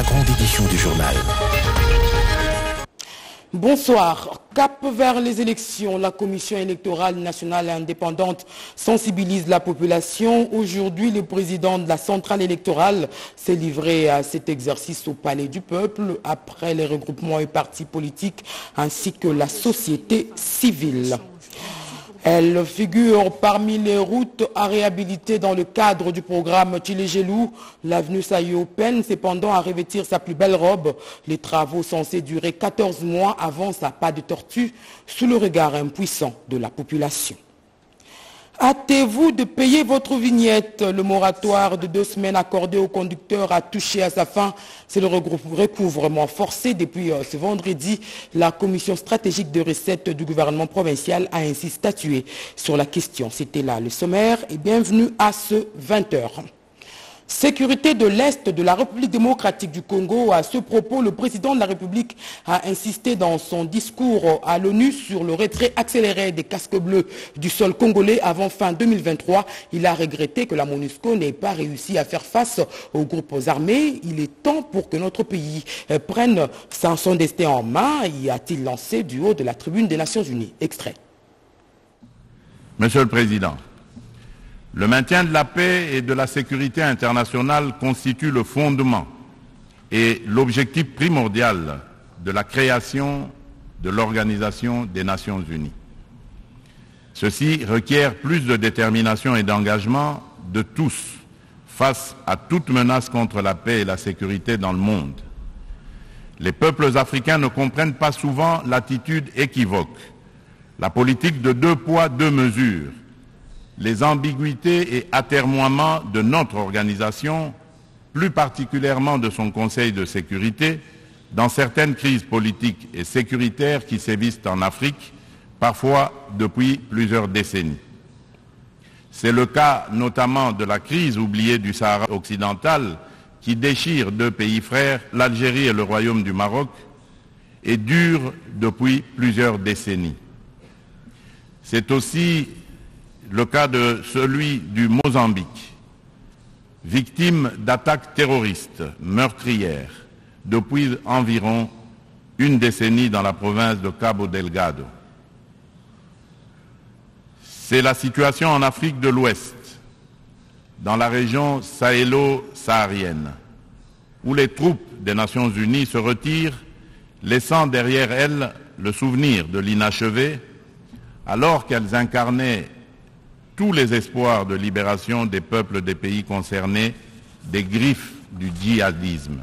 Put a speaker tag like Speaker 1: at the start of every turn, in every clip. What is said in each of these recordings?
Speaker 1: grande édition du journal.
Speaker 2: Bonsoir. Cap vers les élections, la Commission électorale nationale et indépendante sensibilise la population. Aujourd'hui, le président de la centrale électorale s'est livré à cet exercice au Palais du Peuple après les regroupements et partis politiques ainsi que la société civile. Elle figure parmi les routes à réhabiliter dans le cadre du programme Tchilégelou. L'avenue Sayo peine cependant à revêtir sa plus belle robe. Les travaux censés durer 14 mois avancent à pas de tortue sous le regard impuissant de la population. Hâtez-vous de payer votre vignette. Le moratoire de 2 semaines accordé aux conducteurs a touché à sa fin. C'est le recouvrement forcé depuis ce vendredi. La commission stratégique de recettes du gouvernement provincial a ainsi statué sur la question. C'était là le sommaire et bienvenue à ce 20h. Sécurité de l'Est de la République démocratique du Congo. À ce propos, le président de la République a insisté dans son discours à l'ONU sur le retrait accéléré des casques bleus du sol congolais avant fin 2023. Il a regretté que la MONUSCO n'ait pas réussi à faire face aux groupes armés. Il est temps pour que notre pays prenne son destin en main, y a-t-il lancé du haut de la tribune des Nations Unies. Extrait.
Speaker 3: Monsieur le Président, le maintien de la paix et de la sécurité internationale constitue le fondement et l'objectif primordial de la création de l'Organisation des Nations Unies. Ceci requiert plus de détermination et d'engagement de tous face à toute menace contre la paix et la sécurité dans le monde. Les peuples africains ne comprennent pas souvent l'attitude équivoque, la politique de 2 poids, 2 mesures, les ambiguïtés et atermoiements de notre organisation, plus particulièrement de son Conseil de sécurité, dans certaines crises politiques et sécuritaires qui sévissent en Afrique, parfois depuis plusieurs décennies. C'est le cas notamment de la crise oubliée du Sahara occidental qui déchire 2 pays frères, l'Algérie et le Royaume du Maroc, et dure depuis plusieurs décennies. C'est aussi le cas de celui du Mozambique, victime d'attaques terroristes meurtrières depuis environ 1 décennie dans la province de Cabo Delgado. C'est la situation en Afrique de l'Ouest, dans la région sahélo-saharienne, où les troupes des Nations Unies se retirent, laissant derrière elles le souvenir de l'inachevé, alors qu'elles incarnaient tous les espoirs de libération des peuples des pays concernés des griffes du djihadisme.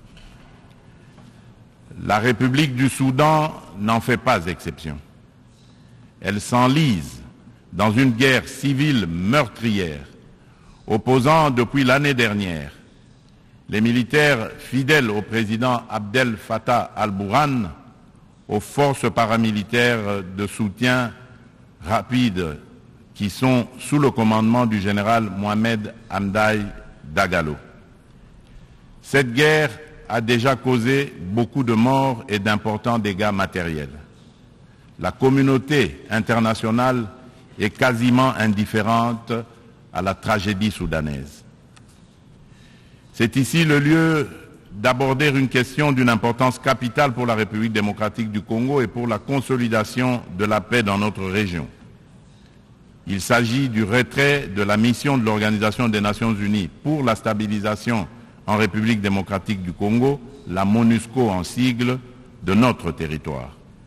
Speaker 3: La République du Soudan n'en fait pas exception. Elle s'enlise dans une guerre civile meurtrière, opposant depuis l'année dernière les militaires fidèles au président Abdel Fattah al-Burhan aux forces paramilitaires de soutien rapide qui sont sous le commandement du général Mohamed Hamdai Dagalo. Cette guerre a déjà causé beaucoup de morts et d'importants dégâts matériels. La communauté internationale est quasiment indifférente à la tragédie soudanaise. C'est ici le lieu d'aborder une question d'une importance capitale pour la République démocratique du Congo et pour la consolidation de la paix dans notre région. Il s'agit du retrait de la mission de l'Organisation des Nations Unies pour la stabilisation en République démocratique du Congo, la MONUSCO en sigle, de notre territoire.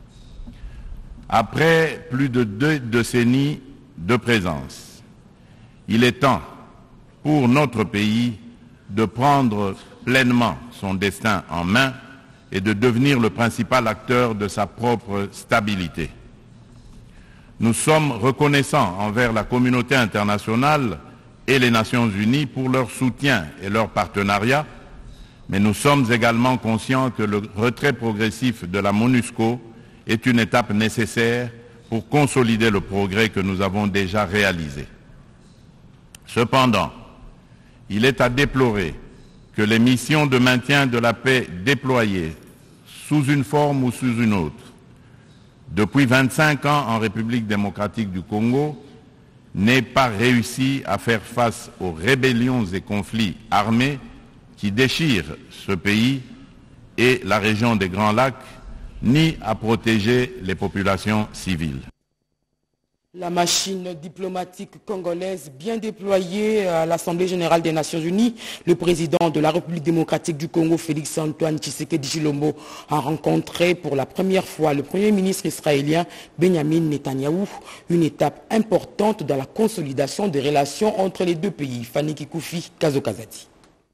Speaker 3: Après plus de 2 décennies de présence, il est temps pour notre pays de prendre pleinement son destin en main et de devenir le principal acteur de sa propre stabilité. Nous sommes reconnaissants envers la communauté internationale et les Nations Unies pour leur soutien et leur partenariat, mais nous sommes également conscients que le retrait progressif de la MONUSCO est une étape nécessaire pour consolider le progrès que nous avons déjà réalisé. Cependant, il est à déplorer que les missions de maintien de la paix déployées sous une forme ou sous une autre depuis 25 ans en République démocratique du Congo n'aient pas réussi à faire face aux rébellions et conflits armés qui déchirent ce pays et la région des Grands Lacs, ni à protéger les populations civiles.
Speaker 2: La machine diplomatique congolaise bien déployée à l'Assemblée générale des Nations Unies, le président de la République démocratique du Congo, Félix-Antoine Tshisekedi Tshilombo, a rencontré pour la première fois le Premier ministre israélien Benjamin Netanyahou, une étape importante dans la consolidation des relations entre les deux pays. Fanny Kikoufi, Kazo Kazadi.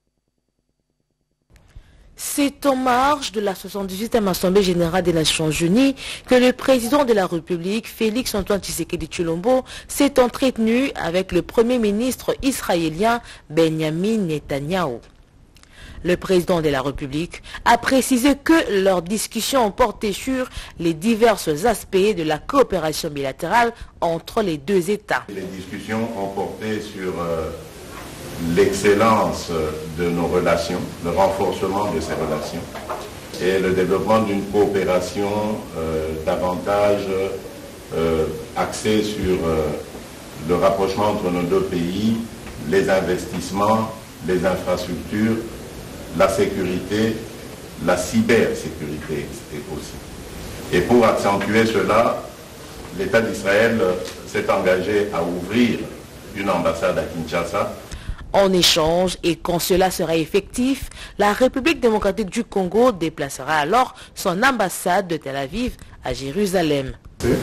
Speaker 1: C'est en marge de la 78e Assemblée générale des Nations Unies que le président de la République, Félix-Antoine Tshisekedi Tshilombo, s'est entretenu avec le Premier ministre israélien Benjamin Netanyahou. Le président de la République a précisé que leurs discussions ont porté sur les divers aspects de la coopération bilatérale entre les deux États.
Speaker 3: Les discussions ont porté sur l'excellence de nos relations, le renforcement de ces relations et le développement d'une coopération davantage axée sur le rapprochement entre nos deux pays, les investissements, les infrastructures, la sécurité, la cybersécurité aussi. Et pour accentuer cela, l'État d'Israël s'est engagé à ouvrir une ambassade à Kinshasa.
Speaker 1: En échange, et quand cela sera effectif, la République démocratique du Congo déplacera alors son ambassade de Tel Aviv à Jérusalem.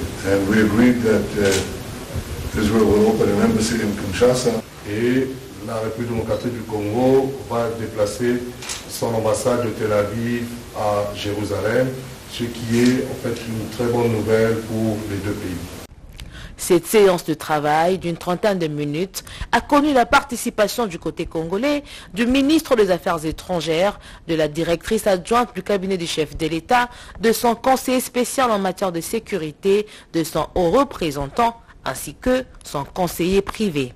Speaker 4: Et la République démocratique du Congo va déplacer son ambassade de Tel Aviv à Jérusalem, ce qui est en fait une très bonne nouvelle pour les deux pays.
Speaker 1: Cette séance de travail d'une trentaine de minutes a connu la participation du côté congolais du ministre des Affaires étrangères, de la directrice adjointe du cabinet du chef de l'État, de son conseiller spécial en matière de sécurité, de son haut représentant, ainsi que son conseiller privé.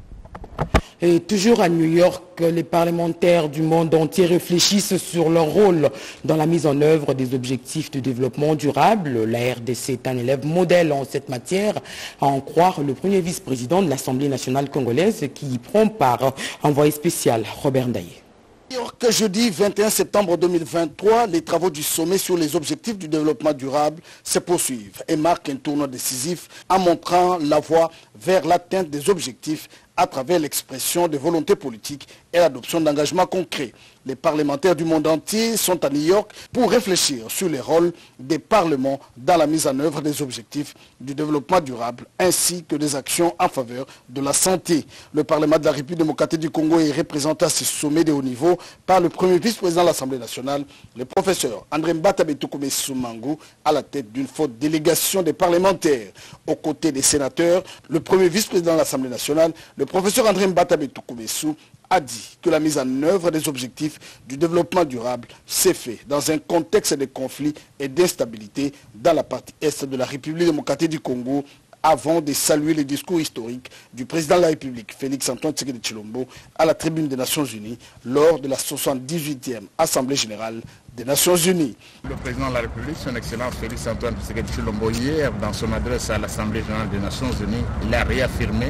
Speaker 2: Et toujours à New York, les parlementaires du monde entier réfléchissent sur leur rôle dans la mise en œuvre des objectifs de développement durable. La RDC est un élève modèle en cette matière, à en croire le premier vice-président de l'Assemblée nationale congolaise qui y prend part, envoyé spécial Robert Ndaye.
Speaker 5: New York, jeudi 21 septembre 2023, les travaux du sommet sur les objectifs du développement durable se poursuivent et marquent un tournant décisif en montrant la voie vers l'atteinte des objectifs à travers l'expression de volonté politique et l'adoption d'engagements concrets. Les parlementaires du monde entier sont à New York pour réfléchir sur les rôles des parlements dans la mise en œuvre des objectifs du développement durable ainsi que des actions en faveur de la santé. Le Parlement de la République démocratique du Congo est représenté à ce sommet de haut niveau par le premier vice-président de l'Assemblée nationale, le professeur André Mbatabe Soumango, à la tête d'une forte délégation des parlementaires. Aux côtés des sénateurs, le premier vice-président de l'Assemblée nationale, le professeur André Mbatabe Toukoumessou, a dit que la mise en œuvre des objectifs du développement durable s'est fait dans un contexte de conflits et d'instabilité dans la partie est de la République démocratique du Congo, avant de saluer le discours historique du président de la République, Félix-Antoine Tshisekedi Tshilombo, à la tribune des Nations Unies lors de la 78e Assemblée générale des Nations Unies.
Speaker 3: Le président de la République, son Excellence Félix-Antoine Tshisekedi Tshilombo, hier, dans son adresse à l'Assemblée générale des Nations Unies, il a réaffirmé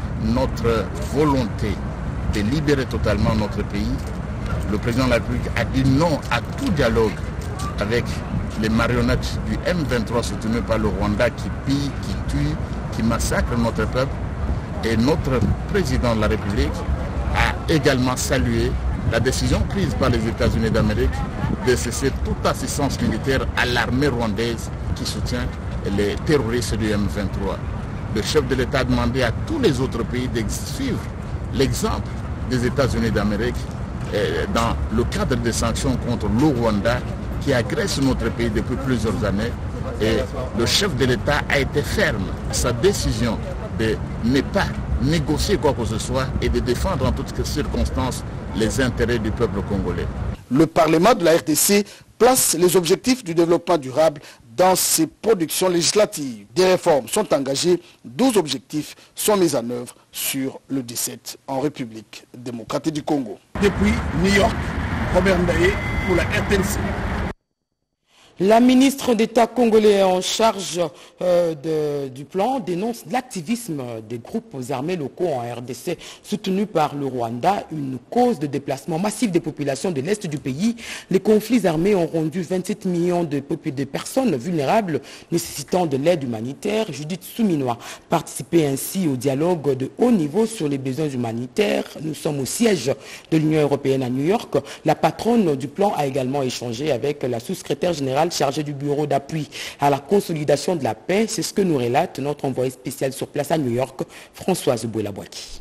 Speaker 3: notre volonté de libérer totalement notre pays. Le président de la République a dit non à tout dialogue avec les marionnettes du M23 soutenues par le Rwanda qui pillent, qui tuent, qui massacrent notre peuple. Et notre président de la République a également salué la décision prise par les États-Unis d'Amérique de cesser toute assistance militaire à l'armée rwandaise qui soutient les terroristes du M23. Le chef de l'État a demandé à tous les autres pays de suivre l'exemple des États-Unis d'Amérique dans le cadre des sanctions contre le Rwanda qui agresse notre pays depuis plusieurs années. Et le chef de l'État a été ferme. Sa décision de ne pas négocier quoi que ce soit et de défendre en toutes circonstances les intérêts du peuple congolais.
Speaker 5: Le Parlement de la RDC place les objectifs du développement durable dans ses productions législatives. Des réformes sont engagées, 12 objectifs sont mis en œuvre sur le 17 en République démocratique du Congo.
Speaker 6: Depuis New York, Robert Ndaye pour la RDC.
Speaker 2: La ministre d'État congolais en charge du plan dénonce l'activisme des groupes armés locaux en RDC soutenus par le Rwanda, une cause de déplacement massif des populations de l'Est du pays. Les conflits armés ont rendu 27 millions de personnes vulnérables nécessitant de l'aide humanitaire. Judith Souminois participait ainsi au dialogue de haut niveau sur les besoins humanitaires. Nous sommes au siège de l'Union européenne à New York. La patronne du plan a également échangé avec la sous-secrétaire générale chargée du bureau d'appui à la consolidation de la paix. C'est ce que nous relate notre envoyé spécial sur place à New York, Françoise Bouela-Boaki.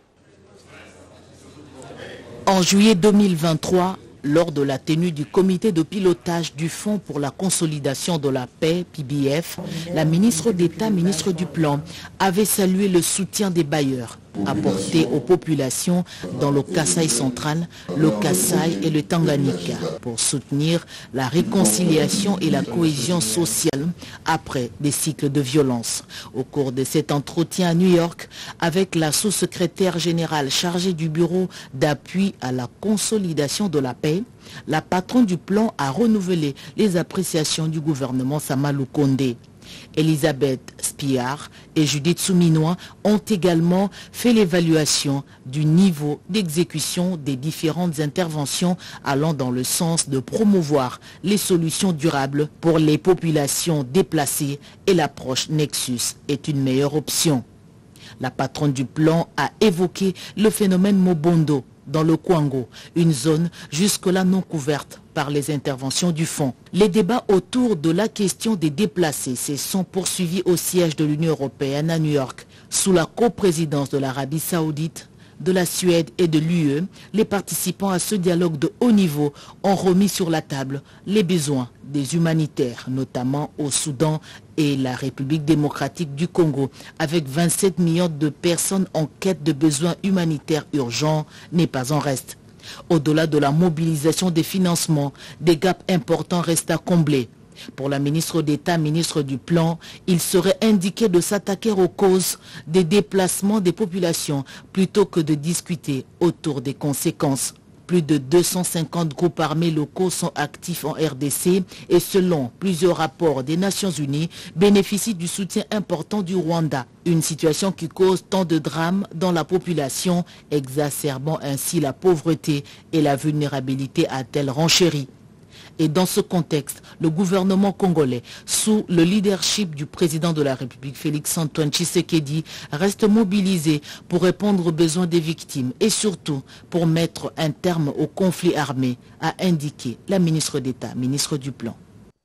Speaker 6: En juillet 2023, lors de la tenue du comité de pilotage du Fonds pour la consolidation de la paix, PBF, la ministre d'État, ministre du Plan, avait salué le soutien des bailleurs apporté aux populations dans le Kasaï central, le Kasaï et le Tanganyika pour soutenir la réconciliation et la cohésion sociale après des cycles de violence. Au cours de cet entretien à New York, avec la sous-secrétaire générale chargée du bureau d'appui à la consolidation de la paix, la patronne du plan a renouvelé les appréciations du gouvernement Samalou Kondé. Elisabeth Spiar et Judith Souminois ont également fait l'évaluation du niveau d'exécution des différentes interventions allant dans le sens de promouvoir les solutions durables pour les populations déplacées et l'approche Nexus est une meilleure option. La patronne du plan a évoqué le phénomène Mobondo dans le Kwango, une zone jusque-là non couverte par les interventions du fonds. Les débats autour de la question des déplacés se sont poursuivis au siège de l'Union européenne à New York, sous la coprésidence de l'Arabie saoudite, de la Suède et de l'UE. Les participants à ce dialogue de haut niveau ont remis sur la table les besoins des humanitaires, notamment au Soudan et la République démocratique du Congo, avec 27 millions de personnes en quête de besoins humanitaires urgents, n'est pas en reste. Au-delà de la mobilisation des financements, des gaps importants restent à combler. Pour la ministre d'État, ministre du Plan, il serait indiqué de s'attaquer aux causes des déplacements des populations plutôt que de discuter autour des conséquences. Plus de 250 groupes armés locaux sont actifs en RDC et selon plusieurs rapports des Nations Unies, bénéficient du soutien important du Rwanda. Une situation qui cause tant de drames dans la population, exacerbant ainsi la pauvreté et la vulnérabilité a-t-elle renchéri. Et dans ce contexte, le gouvernement congolais, sous le leadership du président de la République, Félix-Antoine Tshisekedi, reste mobilisé pour répondre aux besoins des victimes et surtout pour mettre un terme au conflit armé, a indiqué la ministre d'État, ministre du Plan.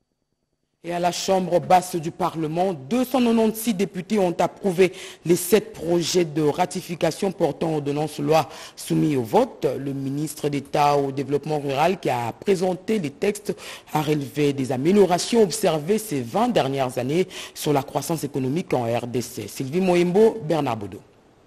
Speaker 2: Et à la Chambre basse du Parlement, 296 députés ont approuvé les 7 projets de ratification portant ordonnance loi soumis au vote. Le ministre d'État au développement rural qui a présenté les textes a relevé des améliorations observées ces 20 dernières années sur la croissance économique en RDC. Sylvie Moembo, Bernard Boudou.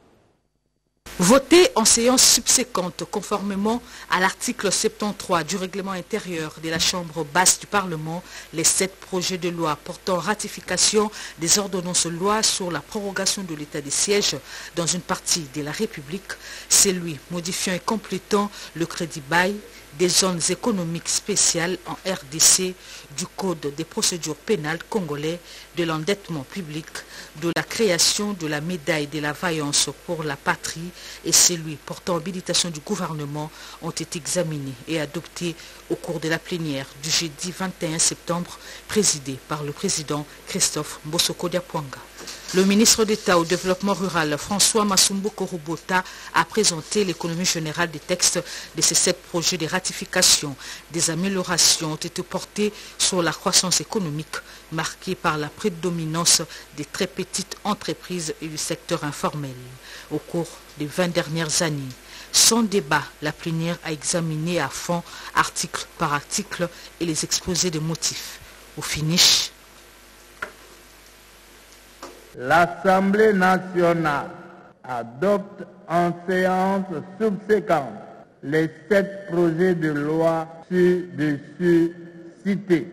Speaker 7: Voté en séance subséquente conformément à l'article 73 du règlement intérieur de la Chambre basse du Parlement, les 7 projets de loi portant ratification des ordonnances loi sur la prorogation de l'état de siège dans une partie de la République, celui modifiant et complétant le crédit bail des zones économiques spéciales en RDC, du Code des procédures pénales congolais, de l'endettement public, de la création de la médaille de la vaillance pour la patrie et celui portant habilitation du gouvernement ont été examinés et adoptés au cours de la plénière du jeudi 21 septembre, présidée par le président Christophe Mbosoko Diapwanga. Le ministre d'État au développement rural, François Massumbo Korobota, a présenté l'économie générale des textes de ces 7 projets de ratification. Des améliorations ont été portées sur la croissance économique, marquée par la prédominance des très petites entreprises et du secteur informel. Au cours des 20 dernières années, sans débat, la plénière a examiné à fond, article par article, et les exposés des motifs. Au finish,
Speaker 8: l'Assemblée nationale adopte en séance subséquente les 7 projets de loi ci-dessus cités.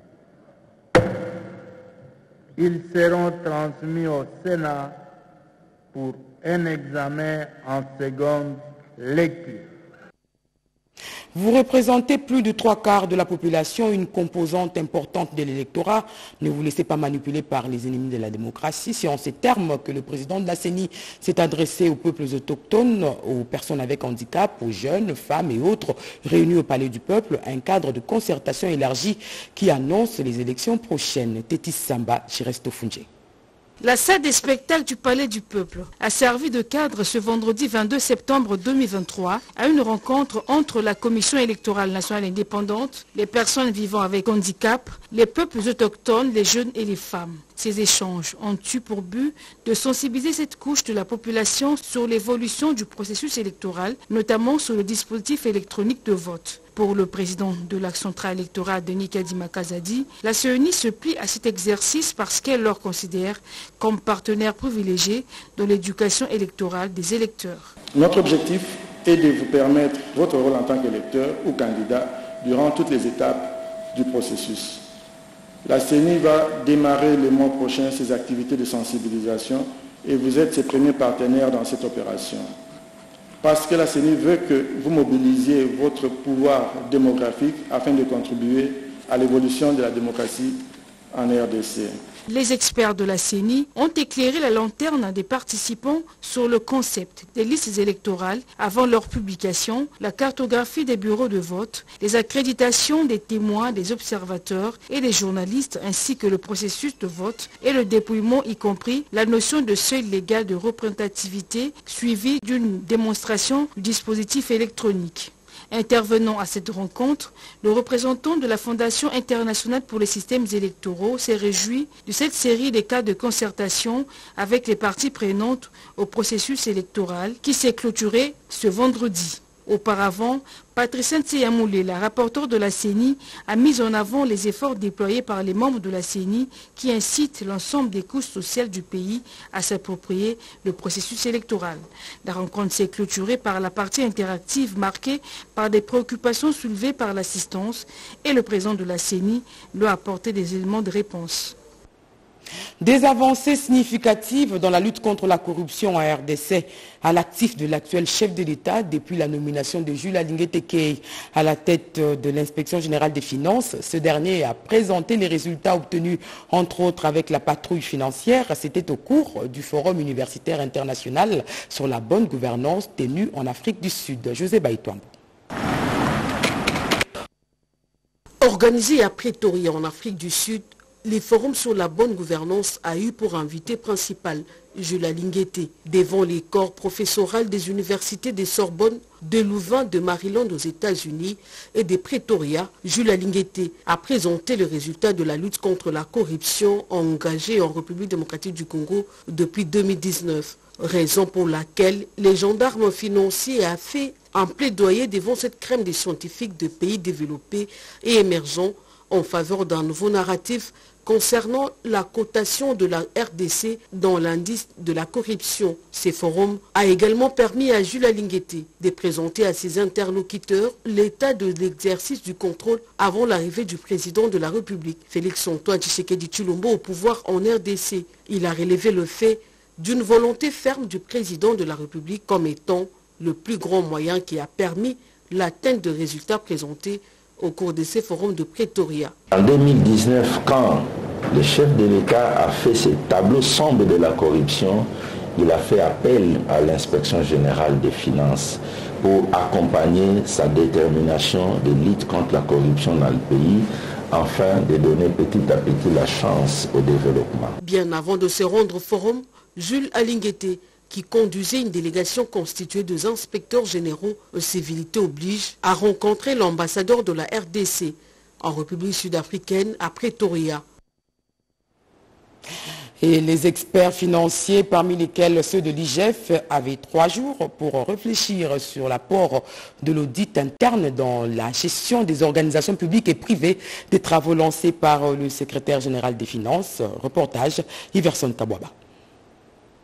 Speaker 8: Ils seront transmis au Sénat pour un examen en seconde lecture.
Speaker 2: Vous représentez plus de 3/4 de la population, une composante importante de l'électorat. Ne vous laissez pas manipuler par les ennemis de la démocratie. C'est en ces termes que le président de la CENI s'est adressé aux peuples autochtones, aux personnes avec handicap, aux jeunes, femmes et autres réunis au Palais du Peuple, un cadre de concertation élargi qui annonce les élections prochaines. Tétis Samba, Chiresto Funje.
Speaker 9: La salle des spectacles du Palais du Peuple a servi de cadre ce vendredi 22 septembre 2023 à une rencontre entre la Commission électorale nationale indépendante, les personnes vivant avec handicap, les peuples autochtones, les jeunes et les femmes. Ces échanges ont eu pour but de sensibiliser cette couche de la population sur l'évolution du processus électoral, notamment sur le dispositif électronique de vote. Pour le président de la centrale électorale, Denis Kadima Kazadi, la CENI se plie à cet exercice parce qu'elle leur considère comme partenaire privilégié dans l'éducation électorale des électeurs.
Speaker 10: Notre objectif est de vous permettre votre rôle en tant qu'électeur ou candidat durant toutes les étapes du processus. La CENI va démarrer le mois prochain ses activités de sensibilisation et vous êtes ses premiers partenaires dans cette opération. Parce que la CENI veut que vous mobilisiez votre pouvoir démographique afin de contribuer à l'évolution de la démocratie en RDC.
Speaker 9: Les experts de la CENI ont éclairé la lanterne des participants sur le concept des listes électorales avant leur publication, la cartographie des bureaux de vote, les accréditations des témoins, des observateurs et des journalistes, ainsi que le processus de vote et le dépouillement, y compris la notion de seuil légal de représentativité suivie d'une démonstration du dispositif électronique. Intervenant à cette rencontre, le représentant de la Fondation internationale pour les systèmes électoraux s'est réjoui de cette série de cas de concertation avec les parties prenantes au processus électoral qui s'est clôturé ce vendredi. Auparavant, Patricia Ntseyamoulé, la rapporteure de la CENI, a mis en avant les efforts déployés par les membres de la CENI qui incitent l'ensemble des couches sociales du pays à s'approprier le processus électoral. La rencontre s'est clôturée par la partie interactive marquée par des préoccupations soulevées par l'assistance et le président de la CENI lui a apporté des éléments de réponse.
Speaker 2: Des avancées significatives dans la lutte contre la corruption en RDC à l'actif de l'actuel chef de l'État depuis la nomination de Jules Alingué Tekei à la tête de l'inspection générale des finances. Ce dernier a présenté les résultats obtenus entre autres avec la patrouille financière. C'était au cours du forum universitaire international sur la bonne gouvernance tenu en Afrique du Sud. José Baïtouambo.
Speaker 11: Organisé à Pretoria en Afrique du Sud, le forum sur la bonne gouvernance a eu pour invité principal Jules Alingué Tekei devant les corps professoraux des universités de Sorbonne, de Louvain, de Maryland aux États-Unis et de Pretoria. Jules Alingué Tekei a présenté le résultat de la lutte contre la corruption engagée en République démocratique du Congo depuis 2019, raison pour laquelle les gendarmes financiers a fait un plaidoyer devant cette crème des scientifiques de pays développés et émergents en faveur d'un nouveau narratif concernant la cotation de la RDC dans l'indice de la corruption. Ce forum a également permis à Jules Alingué Tekei de présenter à ses interlocuteurs l'état de l'exercice du contrôle avant l'arrivée du président de la République, Félix-Antoine Tshisekedi Tshilombo, au pouvoir en RDC. Il a relevé le fait d'une volonté ferme du président de la République comme étant le plus grand moyen qui a permis l'atteinte de résultats présentés au cours de ces forums de Pretoria.
Speaker 12: En 2019, quand le chef de l'État a fait ce tableau sombre de la corruption, il a fait appel à l'inspection générale des finances pour accompagner sa détermination de lutte contre la corruption dans le pays, afin de donner petit à petit la chance au développement.
Speaker 11: Bien avant de se rendre au forum, Jules Alingué Tekei, qui conduisait une délégation constituée des inspecteurs généraux, civilité oblige, a rencontré l'ambassadeur de la RDC en République sud-africaine à Pretoria.
Speaker 2: Et les experts financiers, parmi lesquels ceux de l'IGF, avaient 3 jours pour réfléchir sur l'apport de l'audit interne dans la gestion des organisations publiques et privées, des travaux lancés par le secrétaire général des Finances. Reportage, Iverson Kabwaba.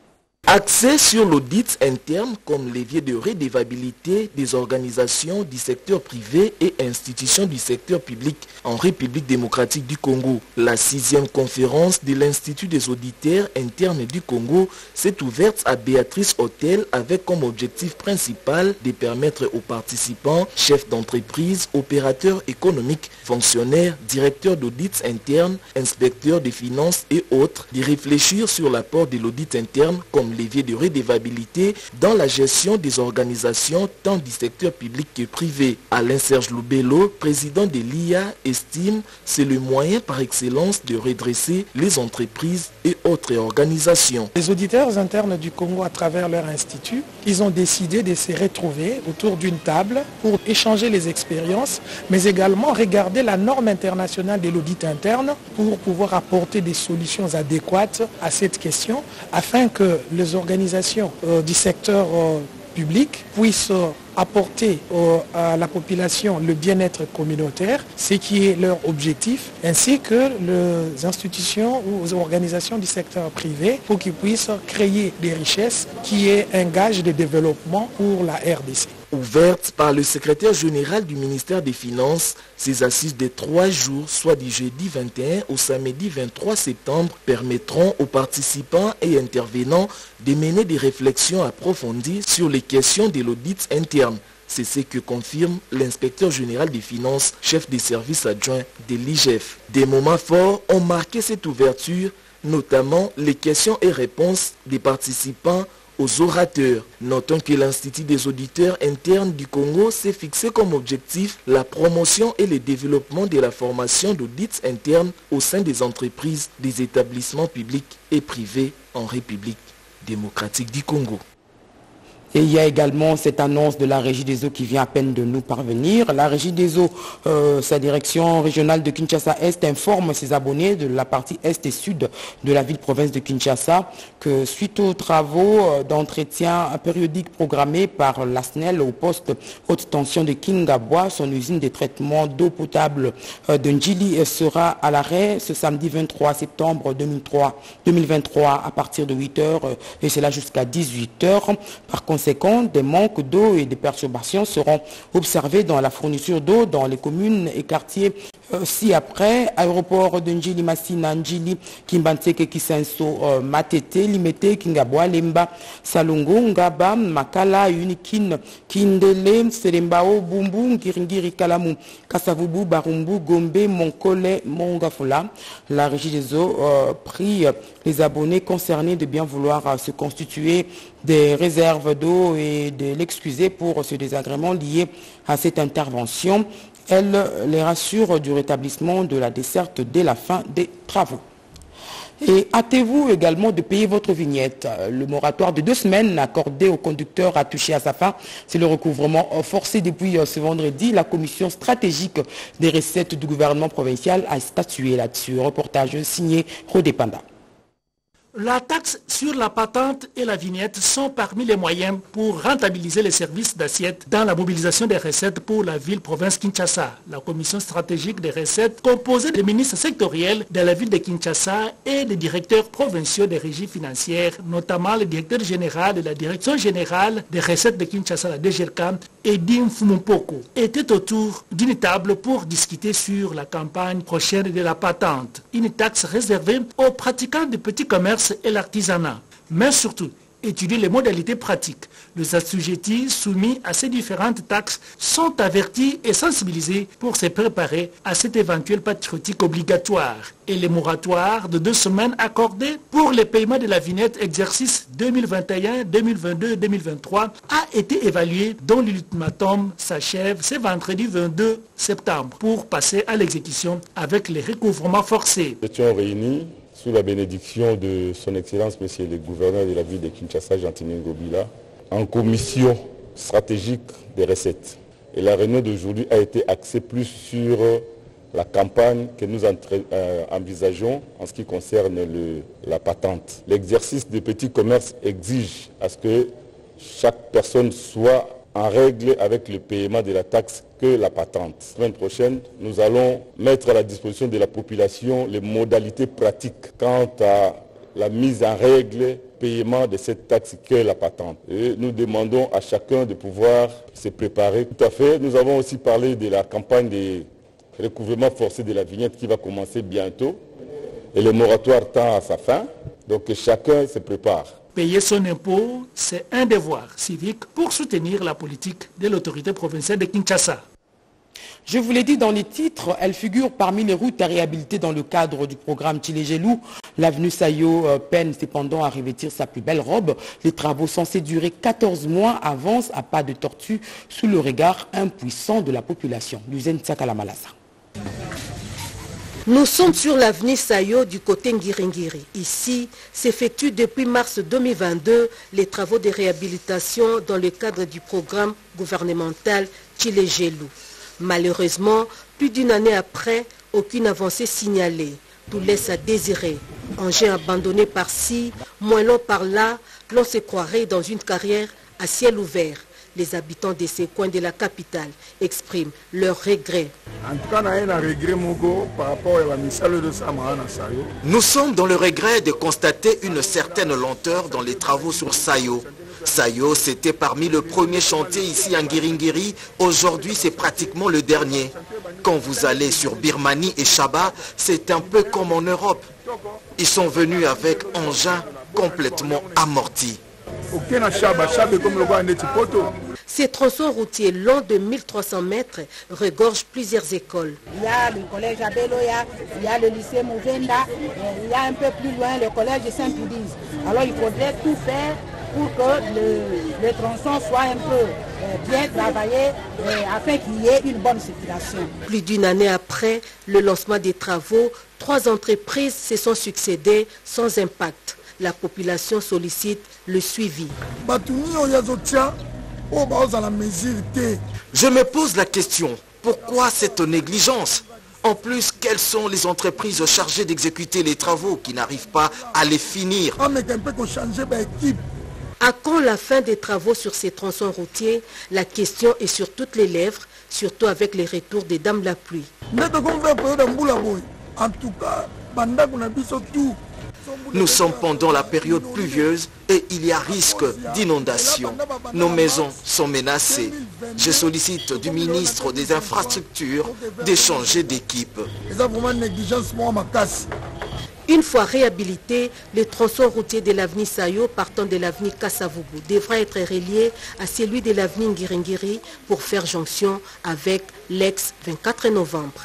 Speaker 13: Axé sur l'audit interne comme levier de redevabilité des organisations du secteur privé et institutions du secteur public en République démocratique du Congo. La 6e conférence de l'Institut des auditeurs internes du Congo s'est ouverte à Béatrice Hôtel avec comme objectif principal de permettre aux participants, chefs d'entreprise, opérateurs économiques, fonctionnaires, directeurs d'audit interne, inspecteurs des finances et autres de réfléchir sur l'apport de l'audit interne comme levier de redevabilité dans la gestion des organisations tant du secteur public que privé. Alain Serge Loubello, président de l'IA, estime c'est le moyen par excellence de redresser les entreprises et autres organisations.
Speaker 14: Les auditeurs internes du Congo à travers leur institut, ils ont décidé de se retrouver autour d'une table pour échanger les expériences, mais également regarder la norme internationale de l'audit interne pour pouvoir apporter des solutions adéquates à cette question afin que les organisations du secteur public puissent apporter à la population le bien-être communautaire, ce qui est leur objectif, ainsi que les institutions ou les organisations du secteur privé pour qu'ils puissent créer des richesses qui est un gage de développement pour la RDC.
Speaker 13: Ouverte par le secrétaire général du ministère des Finances, ces assises de 3 jours, soit du jeudi 21 au samedi 23 septembre, permettront aux participants et intervenants de mener des réflexions approfondies sur les questions de l'audit interne. C'est ce que confirme l'inspecteur général des finances, chef des services adjoints de l'IGF. Des moments forts ont marqué cette ouverture, notamment les questions et réponses des participants aux orateurs. Notons que l'Institut des auditeurs internes du Congo s'est fixé comme objectif la promotion et le développement de la formation d'audit interne au sein des entreprises, des établissements publics et privés en République démocratique du Congo.
Speaker 2: Et il y a également cette annonce de la Régie des eaux qui vient à peine de nous parvenir. La Régie des eaux, sa direction régionale de Kinshasa-Est, informe ses abonnés de la partie Est et Sud de la ville-province de Kinshasa que suite aux travaux d'entretien périodique programmés par la SNEL au poste haute tension de Kingabwa, son usine de traitement d'eau potable de Njili sera à l'arrêt ce samedi 23 septembre 2023 à partir de 8h et c'est là jusqu'à 18h. Par conséquent, des manques d'eau et des perturbations seront observés dans la fourniture d'eau dans les communes et quartiers ci-après. Aéroport de Njili, Massina, Njili, Kimbanseke, Kisenso, Matete, Limete, Kingabwa, Lemba, Salongo, Ngaba, Makala, Unikin, Kindele, Serembao, Bumbu, Ngiringiri, Kalamu, Kasavubu, Barumbu, Gombe, Monkole, Mongafula. La Régie des eaux prie les abonnés concernés de bien vouloir se constituer des réserves d'eau et de l'excuser pour ce désagrément lié à cette intervention. Elle les rassure du rétablissement de la desserte dès la fin des travaux. Et hâtez-vous également de payer votre vignette. Le moratoire de 2 semaines accordé aux conducteurs a touché à sa fin. C'est le recouvrement forcé depuis ce vendredi. La commission stratégique des recettes du gouvernement provincial a statué là-dessus. Reportage signé Rodé Panda.
Speaker 15: La taxe sur la patente et la vignette sont parmi les moyens pour rentabiliser les services d'assiette dans la mobilisation des recettes pour la ville-province Kinshasa. La commission stratégique des recettes, composée des ministres sectoriels de la ville de Kinshasa et des directeurs provinciaux des régies financières, notamment le directeur général de la direction générale des recettes de Kinshasa, la DGRK, Edim Fumumpoko, était autour d'une table pour discuter sur la campagne prochaine de la patente. Une taxe réservée aux pratiquants de petits commerces et l'artisanat, mais surtout étudier les modalités pratiques. Les assujettis soumis à ces différentes taxes sont avertis et sensibilisés pour se préparer à cette éventuelle patriotique obligatoire. Et le moratoire de 2 semaines accordé pour le paiement de la vignette exercice 2021, 2022 et 2023 a été évalué, dont l'ultimatum s'achève ce vendredi 22 septembre pour passer à l'exécution avec les recouvrements forcés.
Speaker 16: Nous étions réunis sous la bénédiction de son Excellence, Monsieur le gouverneur de la ville de Kinshasa, Jean-Timé Ngobila, en commission stratégique des recettes. Et la réunion d'aujourd'hui a été axée plus sur la campagne que nous envisageons en ce qui concerne la patente. L'exercice des petits commerces exige à ce que chaque personne soit en règle avec le paiement de la taxe que la patente. La semaine prochaine, nous allons mettre à la disposition de la population les modalités pratiques quant à la mise en règle, paiement de cette taxe qu'est la patente. Et nous demandons à chacun de pouvoir se préparer. Tout à fait. Nous avons aussi parlé de la campagne de recouvrement forcé de la vignette qui va commencer bientôt. Et le moratoire tend à sa fin. Donc que chacun se prépare.
Speaker 15: Payer son impôt, c'est un devoir civique pour soutenir la politique de l'autorité provinciale de Kinshasa.
Speaker 2: Je vous l'ai dit dans les titres, elle figure parmi les routes à réhabiliter dans le cadre du programme Tshilé-Gelou. L'avenue Sayo peine cependant à revêtir sa plus belle robe. Les travaux censés durer 14 mois avancent à pas de tortue sous le regard impuissant de la population. Luzen Tsakalamalasa.
Speaker 11: Nous sommes sur l'avenue Sayo du côté Ngiringiri. Ici, s'effectuent depuis mars 2022 les travaux de réhabilitation dans le cadre du programme gouvernemental Tshilé-Gelou. Malheureusement, plus d'une année après, aucune avancée signalée. Tout laisse à désirer. Engins abandonnés par-ci, moellons par-là, l'on se croirait dans une carrière à ciel ouvert. Les habitants de ces coins de la capitale expriment leurs regrets.
Speaker 17: En tout cas, on a un regret par rapport à la mission de Samara Sayo.
Speaker 18: Nous sommes dans le regret de constater une certaine lenteur dans les travaux sur Sayo. Sayo, c'était parmi le premier chantier ici à Ngiringiri. Aujourd'hui, c'est pratiquement le dernier. Quand vous allez sur Birmanie et Chaba, c'est un peu comme en Europe. Ils sont venus avec engins complètement amortis.
Speaker 11: Ces tronçons routiers longs de 1300 mètres regorgent plusieurs écoles.
Speaker 19: Il y a le collège Abelo, il y a le lycée Mouvenda, il y a un peu plus loin le collège de Saint-Pédise. Alors il faudrait tout faire pour que le tronçon soit un peu bien travaillé afin qu'il y ait une bonne circulation.
Speaker 11: Plus d'une année après le lancement des travaux, 3 entreprises se sont succédées sans impact. La population sollicite le suivi.
Speaker 18: Je me pose la question, pourquoi cette négligence? En plus, quelles sont les entreprises chargées d'exécuter les travaux qui n'arrivent pas à les finir?
Speaker 11: À quand la fin des travaux sur ces tronçons routiers? La question est sur toutes les lèvres, surtout avec les retours des dames la pluie.
Speaker 18: Nous sommes pendant la période pluvieuse et il y a risque d'inondation. Nos maisons sont menacées. Je sollicite du ministre des Infrastructures d'échanger d'équipe.
Speaker 11: Une fois réhabilité, le tronçon routier de l'avenue Sayo partant de l'avenue Kassavubu devra être relié à celui de l'avenue Ngiringiri pour faire jonction avec l'ex-24 novembre.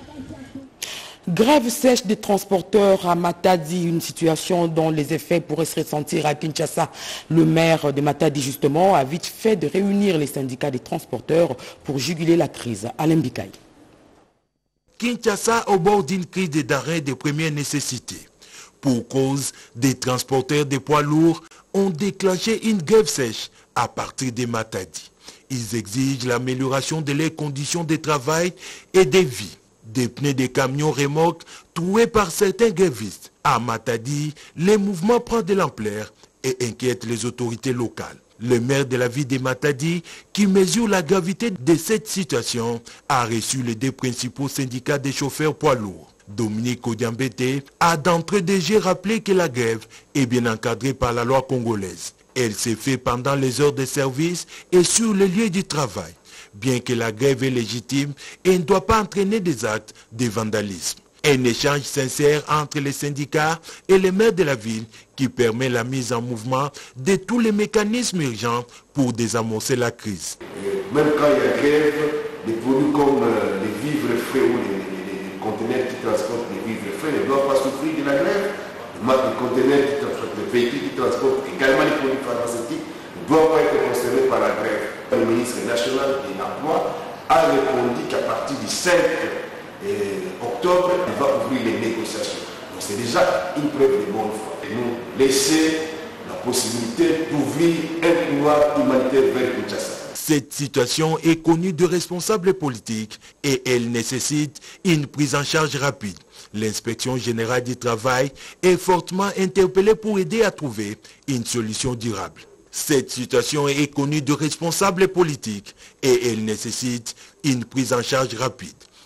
Speaker 2: Grève sèche des transporteurs à Matadi, une situation dont les effets pourraient se ressentir à Kinshasa. Le maire de Matadi, justement, a vite fait de réunir les syndicats des transporteurs pour juguler la crise. Alain Bikaï.
Speaker 20: Kinshasa au bord d'une crise d'arrêt de première nécessité. Pour cause, des transporteurs de poids lourds ont déclenché une grève sèche à partir de Matadi. Ils exigent l'amélioration de leurs conditions de travail et de vie. Des pneus de camions remorques troués par certains grévistes. À Matadi, les mouvements prennent de l'ampleur et inquiètent les autorités locales. Le maire de la ville de Matadi, qui mesure la gravité de cette situation, a reçu les 2 principaux syndicats des chauffeurs poids lourds. Dominique Odiambete a d'entrée de jeu rappelé que la grève est bien encadrée par la loi congolaise. Elle s'est faite pendant les heures de service et sur le lieu du travail. Bien que la grève est légitime, elle ne doit pas entraîner des actes de vandalisme. Un échange sincère entre les syndicats et les maires de la ville qui permet la mise en mouvement de tous les mécanismes urgents pour désamorcer la crise.
Speaker 21: Même quand il y a grève, des produits comme les vivres frais ou les conteneurs qui transportent les vivres frais ne doivent pas souffrir de la grève. Les conteneurs qui transportent les véhicules qui transportent également les produits pharmaceutiques ne doivent pas être concernés par la grève. Le ministre national de l'Emploi a répondu qu'à partir du 5 octobre, il va ouvrir les négociations. Donc c'est déjà une preuve de bonne foi. Et nous laisser la possibilité d'ouvrir un couloir humanitaire vers Kinshasa.
Speaker 20: Cette situation est connue de responsables politiques et elle nécessite une prise en charge rapide. L'inspection générale du travail est fortement interpellée pour aider à trouver une solution durable. Cette situation est connue de responsables politiques et elle nécessite une prise en charge rapide.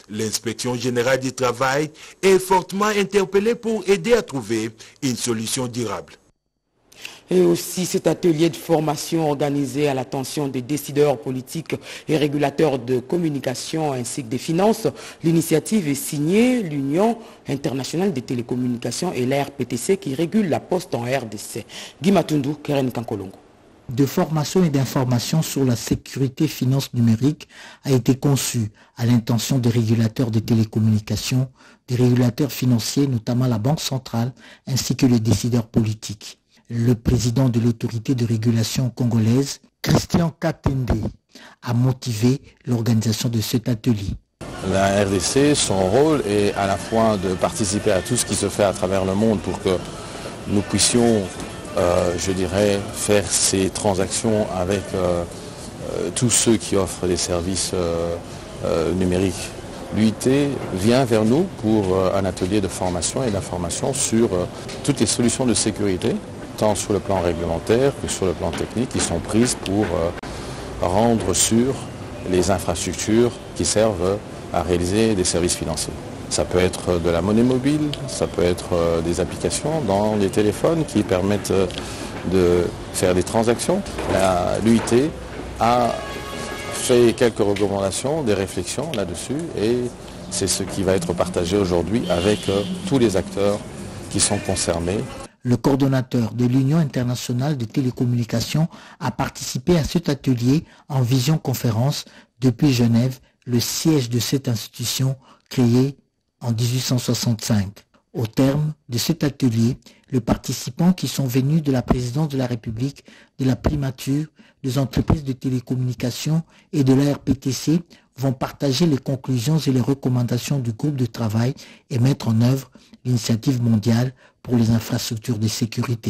Speaker 20: L'inspection générale du travail est fortement interpellée pour aider à trouver une solution durable.
Speaker 2: Et aussi cet atelier de formation organisé à l'attention des décideurs politiques et régulateurs de communication ainsi que des finances. L'initiative est signée l'Union internationale des télécommunications et la RPTC qui régule la poste en RDC. Guy Matundu, Keren Kankolongo.
Speaker 4: De formation et d'information sur la sécurité finance numérique a été conçu à l'intention des régulateurs de télécommunications, des régulateurs financiers, notamment la Banque centrale, ainsi que les décideurs politiques. Le président de l'autorité de régulation congolaise, Christian Katende, a motivé l'organisation de cet atelier.
Speaker 22: La RDC, son rôle est à la fois de participer à tout ce qui se fait à travers le monde pour que nous puissions, je dirais, faire ces transactions avec tous ceux qui offrent des services numériques. L'UIT vient vers nous pour un atelier de formation et d'information sur toutes les solutions de sécurité, tant sur le plan réglementaire que sur le plan technique, qui sont prises pour rendre sûres les infrastructures qui servent à réaliser des services financiers. Ça peut être de la monnaie mobile, ça peut être des applications dans les téléphones qui permettent de faire des transactions. L'UIT a fait quelques recommandations, des réflexions là-dessus, et c'est ce qui va être partagé aujourd'hui avec tous les acteurs qui sont concernés.
Speaker 4: Le coordonnateur de l'Union internationale des télécommunications a participé à cet atelier en visioconférence depuis Genève, le siège de cette institution créée en 1865. Au terme de cet atelier, les participants qui sont venus de la présidence de la République, de la primature, des entreprises de télécommunications et de la RPTC vont partager les conclusions et les recommandations du groupe de travail et mettre en œuvre l'initiative mondiale pour les infrastructures de sécurité.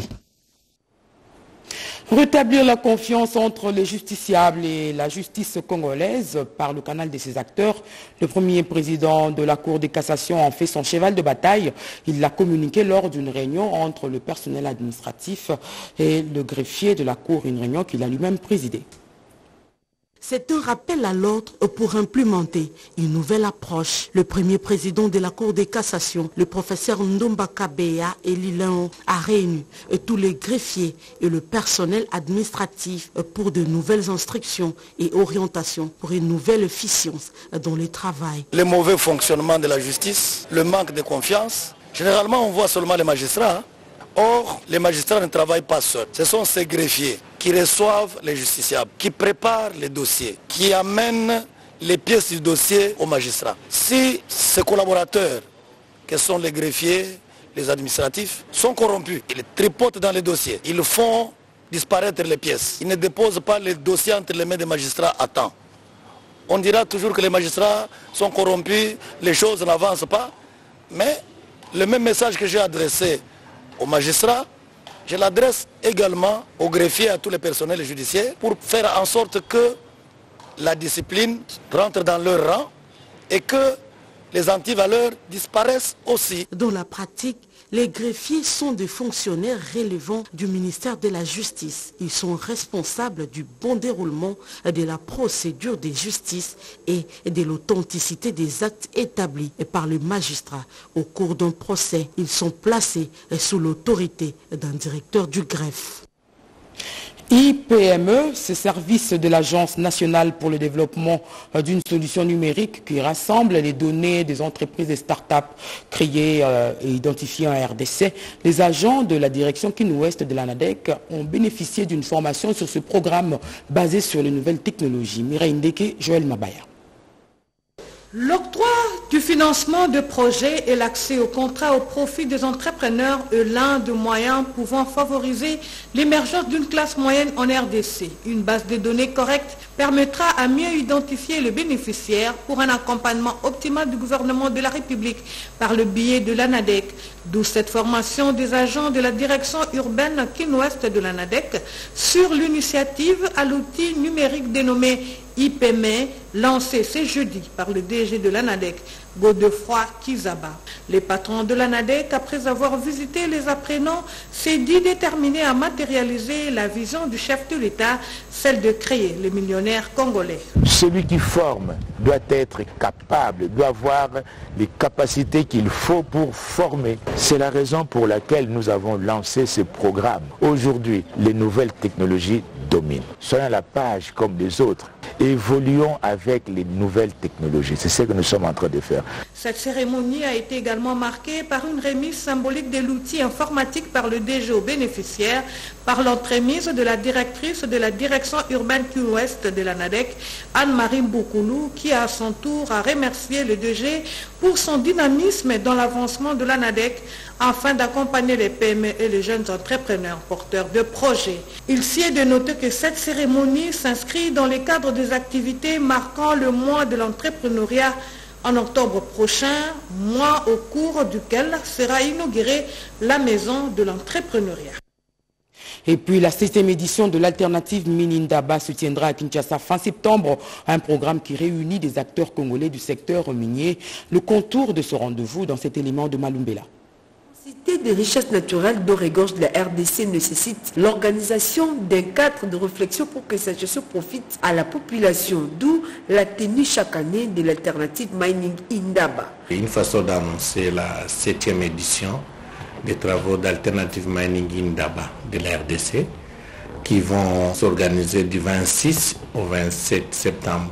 Speaker 2: Rétablir la confiance entre les justiciables et la justice congolaise par le canal de ses acteurs. Le premier président de la Cour de cassation en fait son cheval de bataille. Il l'a communiqué lors d'une réunion entre le personnel administratif et le greffier de la Cour, une réunion qu'il a lui-même présidée.
Speaker 11: C'est un rappel à l'ordre pour implémenter une nouvelle approche. Le premier président de la Cour de cassation, le professeur Ndomba Kabeya et Lilin, a réuni tous les greffiers et le personnel administratif pour de nouvelles instructions et orientations pour une nouvelle efficience dans le travail.
Speaker 5: Le mauvais fonctionnement de la justice, le manque de confiance. Généralement, on voit seulement les magistrats. Or, les magistrats ne travaillent pas seuls. Ce sont ces greffiers qui reçoivent les justiciables, qui préparent les dossiers, qui amènent les pièces du dossier aux magistrats. Si ces collaborateurs, que sont les greffiers, les administratifs, sont corrompus, ils tripotent dans les dossiers, ils font disparaître les pièces, ils ne déposent pas les dossiers entre les mains des magistrats à temps. On dira toujours que les magistrats sont corrompus, les choses n'avancent pas, mais le même message que j'ai adressé aux magistrats, je l'adresse également aux greffiers et à tous les personnels judiciaires pour faire en sorte que la discipline rentre dans leur rang et que les antivaleurs disparaissent aussi.
Speaker 11: Dans la pratique, les greffiers sont des fonctionnaires relevant du ministère de la Justice. Ils sont responsables du bon déroulement de la procédure de justice et de l'authenticité des actes établis par le magistrat. Au cours d'un procès, ils sont placés sous l'autorité d'un directeur du greffe.
Speaker 2: IPME, ce service de l'Agence nationale pour le développement d'une solution numérique qui rassemble les données des entreprises et start-up créées et identifiées en RDC. Les agents de la direction Kin-Ouest de l'ANADEC ont bénéficié d'une formation sur ce programme basé sur les nouvelles technologies. Mireille Ndeke, Joël Mabaya.
Speaker 9: L'octroi du financement de projets et l'accès au contrat au profit des entrepreneurs est l'un des moyens pouvant favoriser l'émergence d'une classe moyenne en RDC. Une base de données correcte permettra à mieux identifier les bénéficiaires pour un accompagnement optimal du gouvernement de la République par le biais de l'ANADEC. D'où cette formation des agents de la direction urbaine Kin-Ouest de l'ANADEC sur l'initiative à l'outil numérique dénommé IPME
Speaker 1: lancé ce jeudi par le DG de l'ANADEC, Godefroy Kizaba. Les patrons de l'ANADEC, après avoir visité les apprenants, s'est dit déterminé à matérialiser la vision du chef de l'État, celle de créer les millionnaires congolais.
Speaker 3: Celui qui forme doit être capable, doit avoir les capacités qu'il faut pour former. C'est la raison pour laquelle nous avons lancé ce programme. Aujourd'hui, les nouvelles technologies dominent. Soyons à la page comme les autres. Évoluons avec les nouvelles technologies. C'est ce que nous sommes en train de faire.
Speaker 1: Cette cérémonie a été également marquée par une remise symbolique de l'outil informatique par le DG aux bénéficiaires, par l'entremise de la directrice de la direction urbaine Ouest de l'ANADEC, Anne-Marie Mboukoulou, qui à son tour a remercié le DG pour son dynamisme dans l'avancement de l'ANADEC afin d'accompagner les PME et les jeunes entrepreneurs porteurs de projets. Il s'y est de noter que cette cérémonie s'inscrit dans le cadre des activités marquant le mois de l'entrepreneuriat en octobre prochain, mois au cours duquel sera inaugurée la maison de l'entrepreneuriat.
Speaker 2: Et puis la 7e édition de l'alternative Minindaba se tiendra à Kinshasa fin septembre, un programme qui réunit des acteurs congolais du secteur minier. Le contour de ce rendez-vous dans cet élément de Malumbela.
Speaker 11: L'identité des richesses naturelles dont regorge la RDC nécessite l'organisation d'un cadre de réflexion pour que cette gestion profite à la population, d'où la tenue chaque année de l'alternative Mining Indaba.
Speaker 23: Une façon d'annoncer la 7e édition des travaux d'alternative Mining Indaba de la RDC qui vont s'organiser du 26 au 27 septembre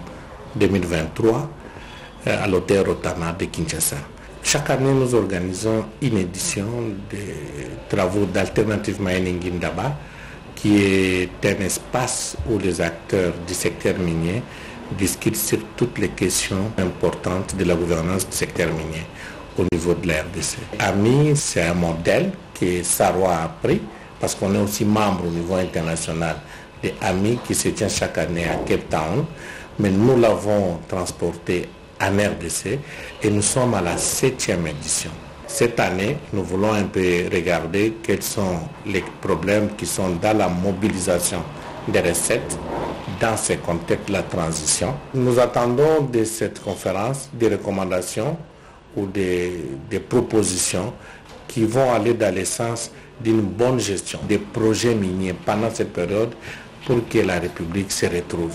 Speaker 23: 2023 à l'hôtel Rotana de Kinshasa. Chaque année, nous organisons une édition des travaux d'Alternative Mining Indaba, qui est un espace où les acteurs du secteur minier discutent sur toutes les questions importantes de la gouvernance du secteur minier au niveau de la RDC. AMI, c'est un modèle que Sarwa a pris, parce qu'on est aussi membre au niveau international des AMI qui se tient chaque année à Cape Town, mais nous l'avons transporté en RDC et nous sommes à la 7e édition. Cette année, nous voulons un peu regarder quels sont les problèmes qui sont dans la mobilisation des recettes dans ce contexte de la transition. Nous attendons de cette conférence des recommandations ou des propositions qui vont aller dans le sens d'une bonne gestion des projets miniers pendant cette période pour que la République se retrouve.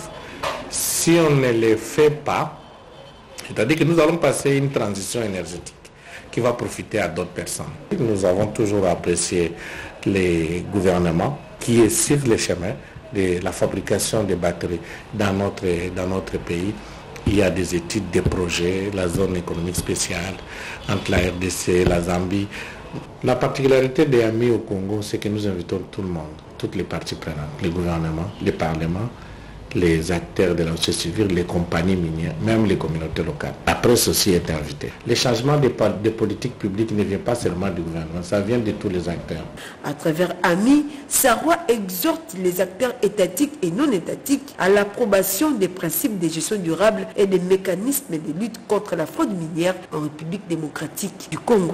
Speaker 23: Si on ne le fait pas, c'est-à-dire que nous allons passer une transition énergétique qui va profiter à d'autres personnes. Nous avons toujours apprécié les gouvernements qui est sur le chemin de la fabrication des batteries dans notre pays. Il y a des études, des projets, la zone économique spéciale entre la RDC, la Zambie. La particularité des AMI au Congo, c'est que nous invitons tout le monde, toutes les parties prenantes, les gouvernements, les parlements, les acteurs de la société civile, les compagnies minières, même les communautés locales. La presse aussi est invitée. Le changement des politiques publiques ne vient pas seulement du gouvernement, ça vient de tous les acteurs.
Speaker 11: À travers AMI, Sarwa exhorte les acteurs étatiques et non étatiques à l'approbation des principes de gestion durable et des mécanismes de lutte contre la fraude minière en République démocratique du Congo.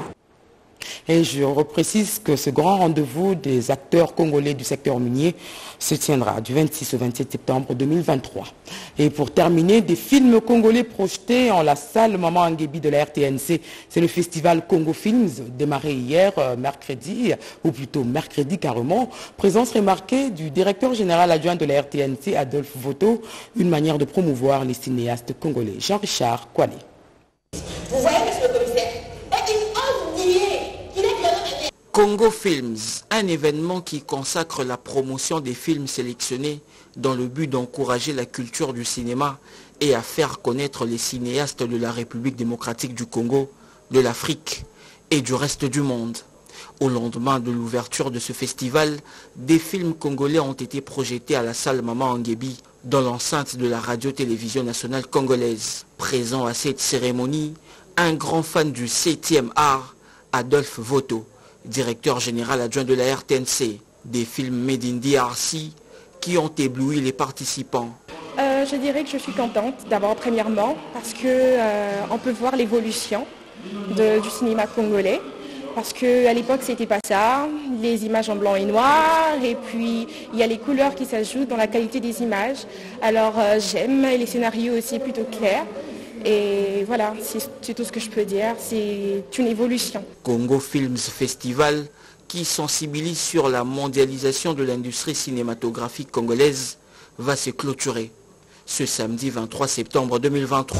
Speaker 2: Et je reprécise que ce grand rendez-vous des acteurs congolais du secteur minier se tiendra du 26 au 27 septembre 2023. Et pour terminer, des films congolais projetés en la salle Maman Angebi de la RTNC. C'est le festival Congo Films, démarré hier, mercredi, ou plutôt mercredi carrément. Présence remarquée du directeur général adjoint de la RTNC, Adolphe Voto, une manière de promouvoir les cinéastes congolais. Jean-Richard Koualé.
Speaker 24: Vous voyez, monsieur le commissaire,
Speaker 25: Congo Films, un événement qui consacre la promotion des films sélectionnés dans le but d'encourager la culture du cinéma et à faire connaître les cinéastes de la République démocratique du Congo, de l'Afrique et du reste du monde. Au lendemain de l'ouverture de ce festival, des films congolais ont été projetés à la salle Maman Angebi dans l'enceinte de la radio-télévision nationale congolaise. Présent à cette cérémonie, un grand fan du 7e art, Adolphe Voto, directeur général adjoint de la RTNC, des films Made in DRC qui ont ébloui les participants.
Speaker 26: Je dirais que je suis contente, d'abord premièrement, parce qu'on peut voir l'évolution du cinéma congolais. parce qu'à l'époque, c'était pas ça. Les images en blanc et noir, et puis il y a les couleurs qui s'ajoutent dans la qualité des images. Alors j'aime, et les scénarios aussi plutôt clairs. Et voilà, c'est tout ce que je peux dire. C'est une évolution.
Speaker 25: Congo Films Festival, qui sensibilise sur la mondialisation de l'industrie cinématographique congolaise, va se clôturer ce samedi 23 septembre 2023.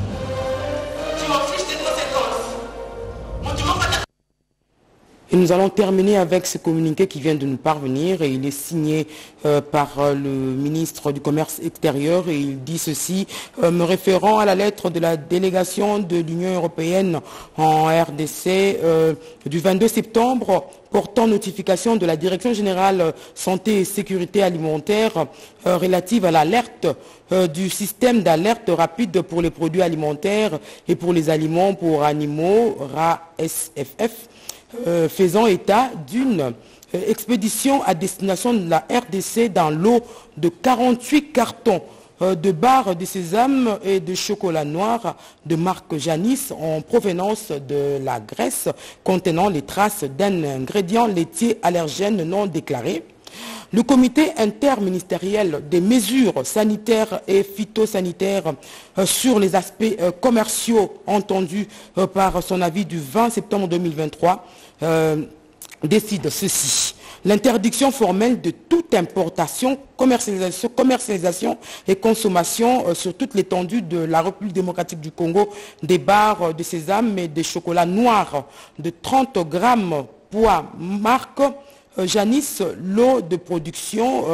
Speaker 2: Et nous allons terminer avec ce communiqué qui vient de nous parvenir et il est signé par le ministre du Commerce extérieur et il dit ceci, me référant à la lettre de la délégation de l'Union européenne en RDC du 22 septembre portant notification de la Direction générale santé et sécurité alimentaire relative à l'alerte du système d'alerte rapide pour les produits alimentaires et pour les aliments pour animaux, RASFF, faisant état d'une expédition à destination de la RDC dans l'eau de 48 cartons de barres de sésame et de chocolat noir de marque Janis en provenance de la Grèce contenant les traces d'un ingrédient laitier allergène non déclaré. Le comité interministériel des mesures sanitaires et phytosanitaires sur les aspects commerciaux entendus par son avis du 20 septembre 2023 décide ceci. L'interdiction formelle de toute importation, commercialisation et consommation sur toute l'étendue de la République démocratique du Congo des barres de sésame et des chocolats noirs de 30 grammes poids marque Janis, lot de production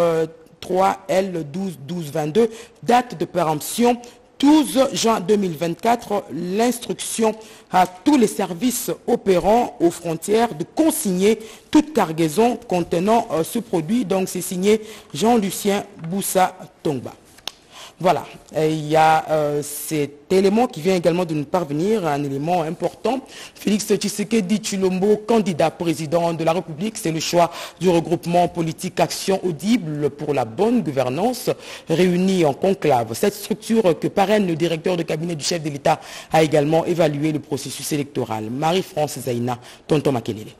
Speaker 2: 3L121222, date de péremption 12 juin 2024, l'instruction à tous les services opérant aux frontières de consigner toute cargaison contenant ce produit. Donc c'est signé Jean-Lucien Boussa Tongba. Voilà, il y a cet élément qui vient également de nous parvenir, un élément important. Félix Tshisekedi Tshilombo, candidat président de la République, c'est le choix du regroupement politique Action Audible pour la bonne gouvernance, réuni en conclave. Cette structure que parraine le directeur de cabinet du chef de l'État a également évalué le processus électoral. Marie-France Zaina, Tonton Makelele.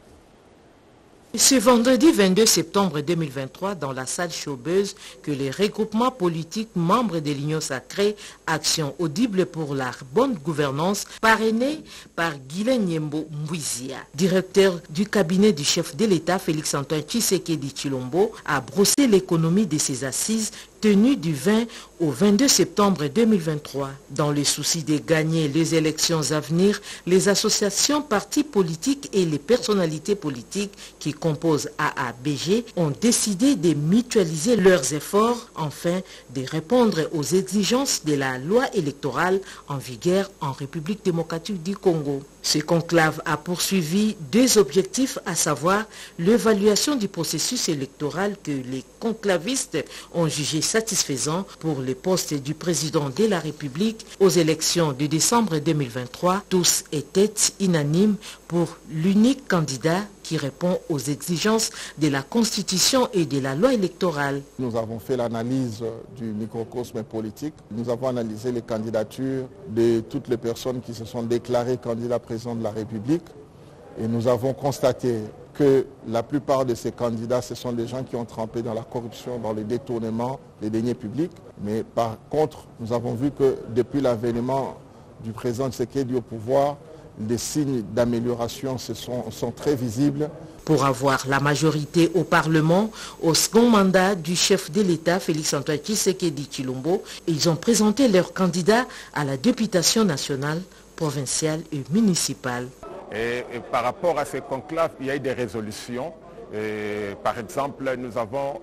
Speaker 6: Ce vendredi 22 septembre 2023, dans la salle Chaubeuse, que les regroupements politiques membres de l'Union sacrée Action Audible pour la bonne gouvernance, parrainé par Guilain Nyembo Mbouizia, directeur du cabinet du chef de l'État Félix-Antoine Tshisekedi Tshilombo, a brossé l'économie de ses assises tenues du 20 au 22 septembre 2023. Dans le souci de gagner les élections à venir, les associations, partis politiques et les personnalités politiques qui composent AABG ont décidé de mutualiser leurs efforts afin de répondre aux exigences de la loi électorale en vigueur en République démocratique du Congo. Ce conclave a poursuivi deux objectifs, à savoir l'évaluation du processus électoral que les conclavistes ont jugé satisfaisant pour le poste du président de la République aux élections de décembre 2023. Tous étaient unanimes pour l'unique candidat qui répond aux exigences de la Constitution et de la loi électorale.
Speaker 7: Nous avons fait l'analyse du microcosme politique. Nous avons analysé les candidatures de toutes les personnes qui se sont déclarées candidats président de la République. Et nous avons constaté que la plupart de ces candidats, ce sont des gens qui ont trempé dans la corruption, dans le détournement des deniers publics. Mais par contre, nous avons vu que depuis l'avènement du président Tshisekedi au pouvoir, les signes d'amélioration sont très visibles.
Speaker 6: Pour avoir la majorité au Parlement, au second mandat du chef de l'État, Félix-Antoine Tshisekedi Tshilombo, ils ont présenté leurs candidats à la députation nationale, provinciale et municipale.
Speaker 8: Et par rapport à ces conclaves, il y a eu des résolutions. Par exemple, nous avons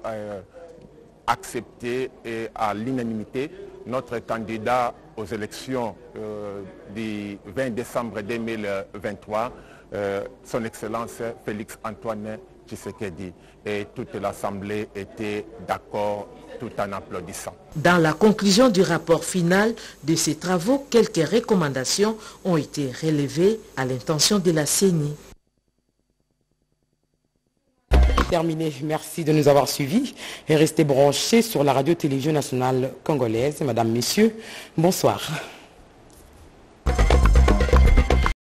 Speaker 8: accepté à l'unanimité notre candidat aux élections du 20 décembre 2023, son Excellence Félix-Antoine Tshisekedi. Et toute l'Assemblée était d'accord tout en applaudissant.
Speaker 6: Dans la conclusion du rapport final de ces travaux, quelques recommandations ont été relevées à l'intention de la CENI.
Speaker 2: Terminé. Merci de nous avoir suivis et restez branchés sur la radio-télévision nationale congolaise. Madame, Messieurs, bonsoir.